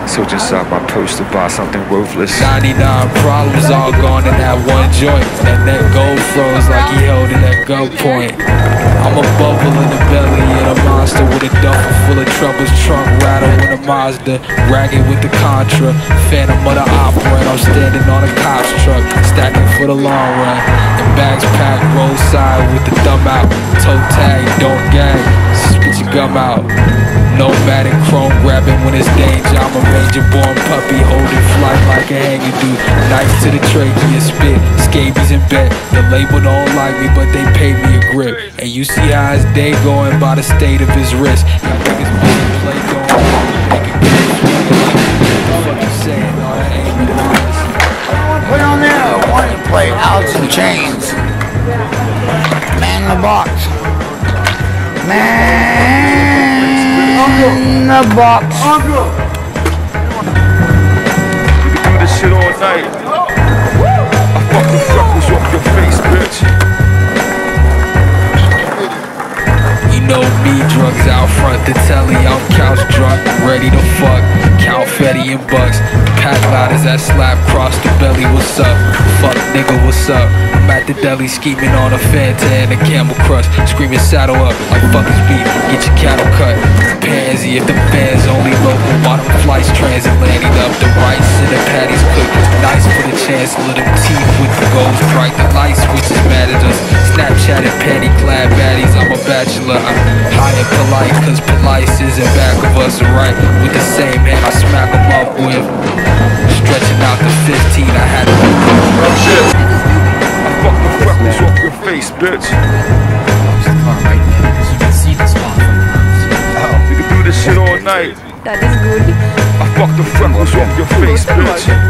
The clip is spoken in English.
Search inside my purse to buy something worthless. 99 problems all gone in that one joint. That gold froze like he held it at gunpoint. I'm a bubble in the belly of a monster with a duffel full of troubles. Trunk rattle with a Mazda, ragged with the Contra, Phantom of the Opera, and I'm standing on a cop's truck, stacking for the long run. And bags packed roadside with the thumb out. Toe tag, don't gag, spit your gum out. Nomadic chrome grabbing when it's danger. I'm a ranger born puppy holding flight like a hanger do. Knife to the trachea, spit, scabies in bed. The label don't like me, but they pay me a grip. And you see how his day going by the state of his wrist. Your biggest play going, make it good. What you saying? All that ain't been honest. Put on there, warning plate, Alice in Chains. Man in the box. Man in the box. You can do this shit all night. I fuck the freckles off your face, bitch. You know me, drugs out front, the telly, I'm couch drunk, ready to fuck, count Fetty and bucks, pack lighters that slap cross the belly, what's up, fuck nigga, what's up, I'm at the deli scheming on a Fanta and a Camel Crush, screaming saddle up, like fuck his beat, get your cattle cut, pansy if the fans only local, bottom flights transatlantic up, the rice and the patties cooked, nice for the chancellor, them teeth with the goals bright, the light switches mad at us, Snapchat and panty clad baddies, I'm a bachelor, I'm high and polite, cause police is in back of us, right? With the same hand I smack them up with. Stretching out the 15, I had to Oh shit. I fuck the freckles off your face, bitch. You can see the spot from the house. You can do this shit all night. That is good. I fuck the freckles off your face, bitch.